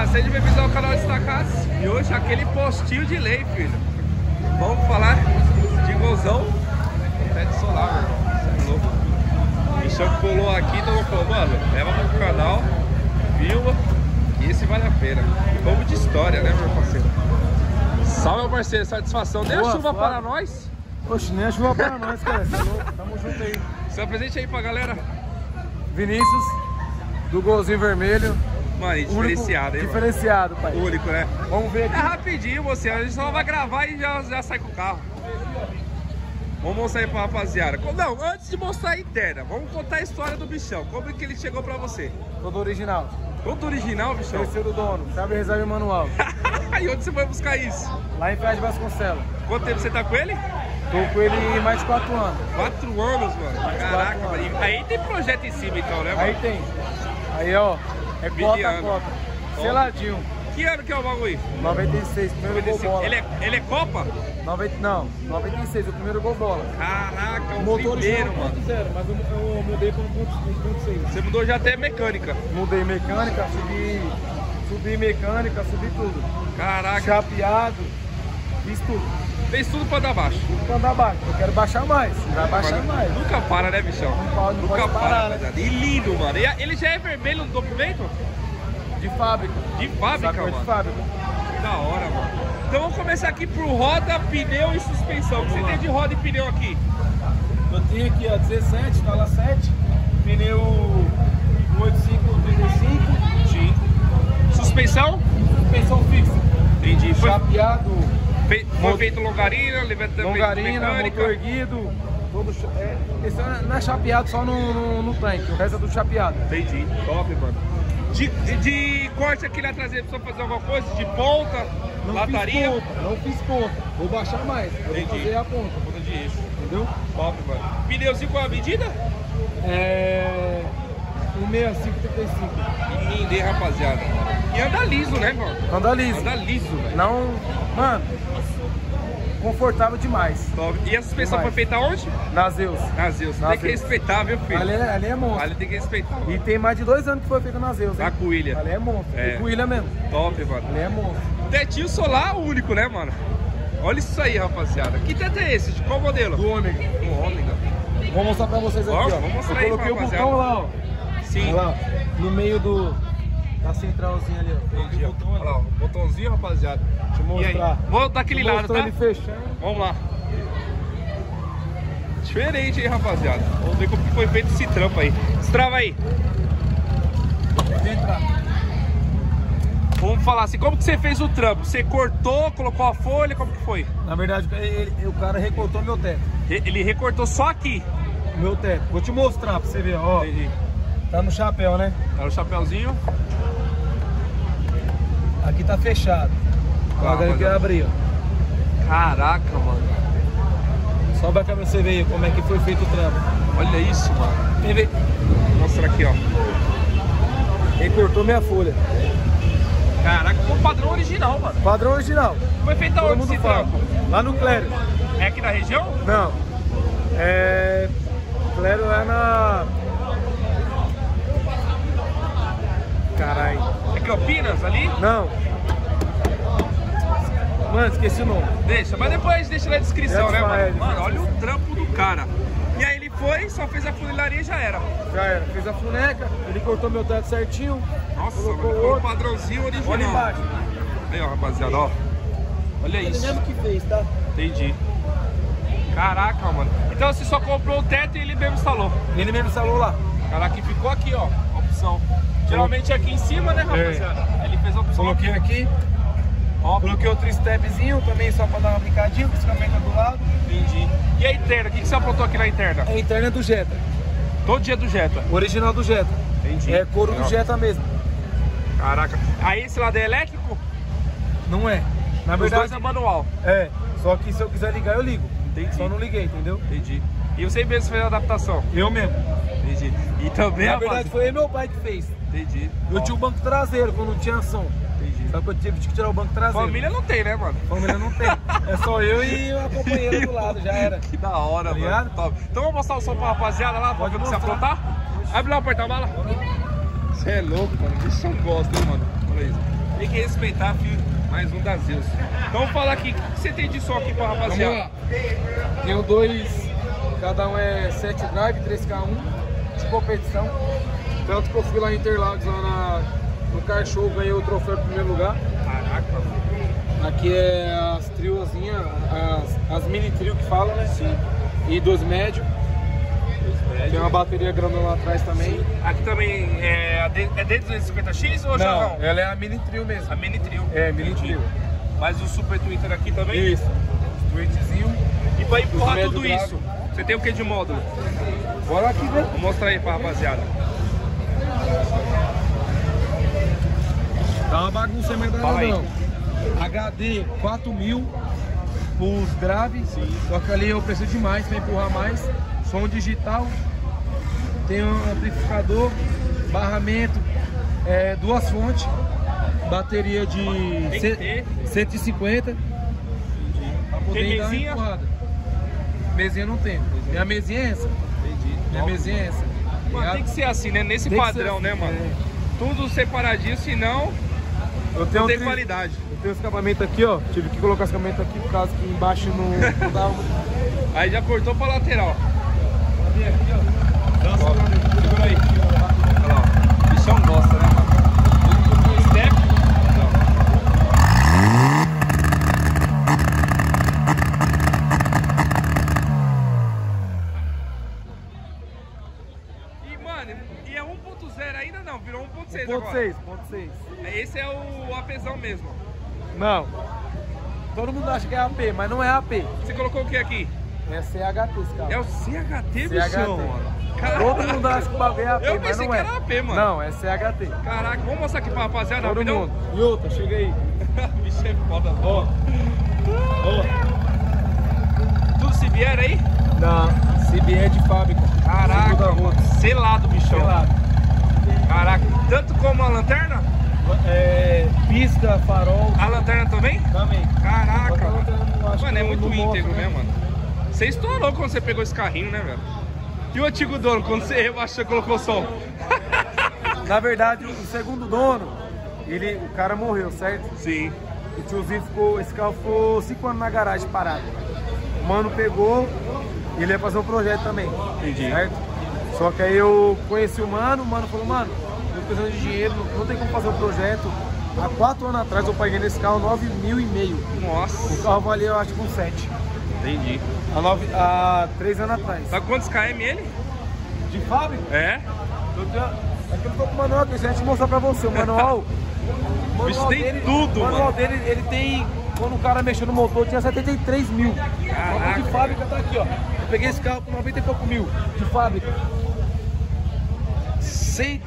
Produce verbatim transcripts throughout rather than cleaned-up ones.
seja bem-vindo ao canal Destacados. E hoje aquele postinho de lei, filho. Vamos falar de golzão teto solar, meu irmão. Você é louco. O bichão que colou aqui, então falou, mano, leva pro canal, filma, e esse vale a pena. E vamos de história, né, meu parceiro? Salve, meu parceiro, satisfação. Dê a chuva foda para nós. Poxa, nem a chuva para nós, cara. Tamo junto aí. Se apresente aí pra galera. Vinícius, do golzinho vermelho. Mano, diferenciado, hein, diferenciado, mano? pai. Único, né? Vamos ver aqui. É rapidinho, você. A gente só vai gravar e já, já sai com o carro. Vamos mostrar aí pra rapaziada. Não, antes de mostrar a interna, vamos contar a história do bichão. Como é que ele chegou pra você? Todo original. Todo original, bichão? Terceiro dono, chave reserva manual. E onde você vai buscar isso? Lá em Ferraz de Vasconcelos. Quanto tempo você tá com ele? Tô com ele mais de quatro anos. Quatro anos, mano. Mais Caraca, quatro mano. anos. Aí tem projeto em cima então, né, mano? Aí tem. Aí, ó, é cota a cota. Seladinho. Que ano que é o bagulho? noventa e seis, primeiro gol bola. Ele é, ele é Copa? noventa, não, noventa e seis, o primeiro gol bola. Caraca, o motor primeiro, de mano. um ponto zero, mas eu, eu mudei para um ponto seis. Você mudou já até mecânica. Mudei mecânica, subi, subi mecânica, subi tudo. Caraca. Chapeado, fiz tudo. Fez tudo pra dar baixo. Tudo pra dar baixo. Eu quero baixar mais. Vai baixar mais. Nunca para, né, bichão? Não pode, não Nunca pode para, parar, né? E lindo, mano. E ele já é vermelho no documento? De fábrica. De fábrica, Sacou mano. de fábrica. Que da hora, mano. Então vamos começar aqui por roda, pneu e suspensão. O que você tem de roda e pneu aqui? Eu tenho aqui, ó, dezessete, tala sete, pneu oitenta e cinco, trinta e cinco. Sim. Suspensão? Suspensão fixa. Entendi. Foi, Chapeado. Fe, foi feito longarina, levantamento Longarina, mecânica. motor erguido. Todo, é, esse não é chapeado só no, no, no tanque, o resto é do chapeado. Entendi. Top, mano. De, de, de corte aqui na traseira, precisa fazer alguma coisa? De ponta, Não lataria? fiz ponta, não fiz ponta. Vou baixar mais. Eu vou Entendi. fazer a ponta. Ponta de eixo. Entendeu? Top, mano. Pneuzinho com a medida? É. cento e sessenta e cinco, trinta e cinco. E lindo, hein, rapaziada? E anda liso, né, mano? Anda liso. Anda liso, velho. Não. Mano. Confortável demais. Top. E a suspensão Demais. foi feita onde? Na Zeus. Na Zeus. Na Tem que Zeus. respeitar, viu, filho? Ali é, ali é monstro. Ali tem que respeitar. E tem mais de dois anos que foi feito na Zeus, hein? Na Coelha. Ali é monstro. É. É Coelha mesmo. Top, mano. Ali é monstro. Tetinho solar único, né, mano? Olha isso aí, rapaziada. Que teto é esse? De qual modelo? Do ômega. Do ômega. Vou mostrar pra vocês aqui, Ó, ó. vou mostrar Eu aí, coloquei o rapaziada. botão lá, ó. Sim. Olha lá, ó. No meio do... da centralzinha ali, ó. Entendi, ó. O botão Olha lá, ó. Botãozinho, rapaziada. Deixa eu E aí? mostrar. Vou daquele Tô lado, tá? mostrando ele fechando. Vamos lá. Diferente, hein, rapaziada. Vamos ver como que foi feito esse trampo aí. Destrava aí. Pode entrar. Vamos falar assim, como que você fez o trampo? Você cortou, colocou a folha, como que foi? Na verdade, ele- o cara recortou meu teto. Re- Ele recortou só aqui. Meu teto. Vou te mostrar pra você ver, ó. Entendi. Tá no chapéu, né? Tá o chapéuzinho. Aqui tá fechado. Tá, Agora mas que eu- abrir, ó. Caraca, mano. Sobe a câmera pra você ver como é que foi feito o trampo. Olha isso, mano. Vem ver. Vou mostrar aqui, ó. Ele cortou minha folha. Caraca, o padrão original, mano. Padrão original. Foi feito Todo aonde mundo esse fala. trampo? Lá no Clério. É aqui na região? Não. É. Clério é na. Caralho. É Campinas, ali? Não. Mano, esqueci o nome. Deixa, mas depois a gente deixa na descrição, né, Deixa, é, mano? deixa. Mano, olha o trampo do cara. E aí ele foi, só fez a funilaria e já era. Já era. Fez a funeca, ele cortou meu teto certinho. Nossa, Colocou mano, foi o outro. padrãozinho original. Olha embaixo. Aí, ó, rapaziada, ó. Olha Ele isso. mesmo que fez, tá? Entendi. Caraca, mano. Então você só comprou o teto e ele mesmo instalou. Ele mesmo instalou lá. Caraca, e ficou aqui, ó, a opção. Geralmente é aqui em cima, né, rapaziada? Aí ele fez a opção. Coloquei aqui. Ó, Coloquei outro stepzinho também só pra dar uma brincadinha, com esse caminho do lado. entendi. E a interna, o que que você aprontou aqui na interna? A interna é do Jetta. Todo dia do Jetta. O original do Jetta. Entendi. É couro Legal. do Jetta mesmo. Caraca. Aí esse lado é elétrico? Não é. Na Os verdade, dois é manual. é. Só que se eu quiser ligar, eu ligo. Entendi. Só não liguei, entendeu? Entendi. E você mesmo fez a adaptação? Eu mesmo. Entendi. E também, Na rapaz... verdade, foi meu pai que fez. Entendi. Eu Ó, tinha o banco traseiro quando não tinha som. Entendi. Só que eu tive que tirar o banco traseiro. Família não tem, né, mano? Família não tem. É só eu e a companheira do lado, já era. Que da hora, Tá mano. ligado? Top. Então vamos mostrar o som pra rapaziada lá, pra Pode ver o que você mostrar. aprontar? Abre lá o porta-mala. Você é louco, mano. Isso eu gosto, hein, mano. Olha isso. Tem que respeitar, filho. Mais um das Zeus. Então vamos falar aqui. O que você tem de som aqui pra rapaziada? Vamos lá. Tenho dois, cada um é sete drive, três K um, de competição. Tanto que eu fui lá em Interlagos, lá na, no Car Show, ganhei o troféu em primeiro lugar. Caraca. Aqui é as triozinhas, as, as mini trio que falam, né? Sim. E dois médios. Tem uma bateria grandona lá atrás também. Aqui também é a D, é D duzentos e cinquenta X ou já não? Ela é a mini trio mesmo. A mini trio. É, mini trio. Mas o Super Twitter aqui também? Isso. Tweetzinho. E pra empurrar tudo grave. isso, você tem o que de módulo? Bora aqui ver. Vou mostrar aí pra rapaziada. Tá uma bagunça aí, mas não Fala é aí. não. H D quatro mil, os graves, só que ali eu preciso de mais pra empurrar mais. Som digital, tem um amplificador, barramento, é, duas fontes, bateria de Tem que ce- ter. cento e cinquenta. Pra poder Tem dar uma mesinha? empurrada. Mesinha não tem. Minha mesinha é essa. Minha mesinha é essa. Mano, tem que ser assim, né? Nesse Tem que padrão, ser né, assim, mano? é. Tudo separadinho, senão Eu tenho não tem tri- qualidade. Eu tenho os escapamentos aqui, ó. Tive que colocar os escapamentos aqui por causa que embaixo não, não dava. Aí já cortou pra lateral. Cadê aqui, ó? Dança Ó, lá dentro. segura aí. Olha lá, ó. O bichão gosta, né, mano? Step. E, mano, e é um ponto zero ainda não, virou um ponto seis Ponto agora. seis, ponto seis. Esse é o APzão mesmo. Não. Todo mundo acha que é A P, mas não é A P. Você colocou o que aqui? É C H T esse carro. É o C H T, C H T. bichão, mano. Todo mundo acha que o bagulho é A P, Eu mas pensei não que é. era A P, mano. Não, é C H T. Caraca, vamos mostrar aqui pra rapaziada, Todo rapidão? mundo. E outra, chega aí. Bicho é foda. Ó. Ó. Tudo se vier aí? Não, C B é de fábrica. Caraca, Segunda mano. roda. Selado, bichão. Selado. Caraca, tanto como a lanterna? É, pisca, farol. A lanterna também? Também. Caraca, Outra mano. lanterna, eu acho Mano, que é não- muito não mostra, íntegro, né? né, mano? Você estourou quando você pegou esse carrinho, né, velho? E o antigo dono, quando você rebaixou e colocou o som? Na verdade, o segundo dono, ele, o cara morreu, certo? Sim. O tiozinho ficou, esse carro ficou cinco anos na garagem parado. O mano pegou, ele ia fazer um projeto também. Entendi. Certo? Só que aí eu conheci o mano, o mano falou, mano, eu tô precisando de dinheiro, não, não tem como fazer um projeto. Há quatro anos atrás eu paguei nesse carro nove mil e meio. O Nossa. carro valia, eu acho, com sete. Entendi. Há, nove, há três anos atrás. Tá quantos km ele? De fábrica? É? Eu tenho, aqui eu tô com o manual aqui, deixa eu te mostrar pra você. O manual. O Bicho, manual tem dele, tudo, o manual mano. dele, ele tem. Quando o cara mexeu no motor, tinha setenta e três mil. Caraca. O motor de fábrica tá aqui, ó. Eu peguei esse carro com noventa e pouco mil. De fábrica. Sem.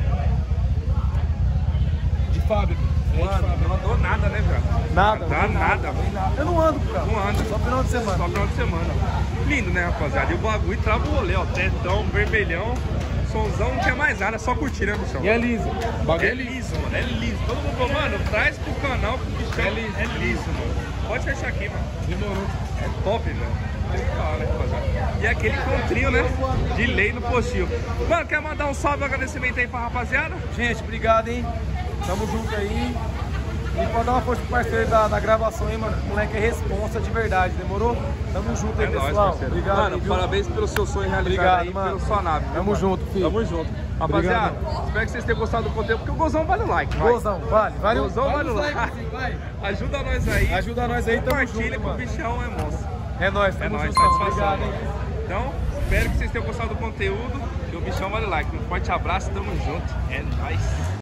De fábrica. É de Mano, fábrica. não andou nada, né, velho? Nada. Dá não nada, tem velho. nada. Eu não ando com o carro. Não anda. Só final de semana. Só final de semana. Lindo, né, rapaziada? E o bagulho trava o rolê, ó. Tetão, vermelhão. Somzão, não tinha mais nada, só curtir, né, bichão? E é liso. O bagulho É liso, mano, é liso. Todo mundo falou, mano, traz pro canal que o bichão é liso. É liso, mano. Pode fechar aqui, mano. Demorou. É top, velho. Muito da hora, rapaziada. E aquele contrinho, né? De lei no postinho. Mano, quer mandar um salve e um agradecimento aí pra rapaziada? Gente, obrigado, hein? Tamo junto aí. E pode dar uma força pro parceiro da, da gravação aí, mano. O moleque é responsa de verdade, demorou? Tamo junto aí, É nóis, pessoal. parceiro. Obrigado, Mano, aí, viu? parabéns pelo seu sonho realizado Obrigado, aí, mano. pela sua nave. viu, Tamo mano? junto, filho. Tamo junto. Rapaziada, espero que vocês tenham gostado do conteúdo, porque o gozão vale o like, vai. Gozão, vale. Vale, Gozão vale vale o o like, like. sim, vai. Ajuda nós aí. Ajuda nós aí, tamo Compartilha junto, que o mano. bichão é monstro. É nóis, É tamo nóis, junto. satisfação. Obrigado, hein? Então, espero que vocês tenham gostado do conteúdo. E o bichão vale o like. Um forte abraço, tamo junto. É nóis.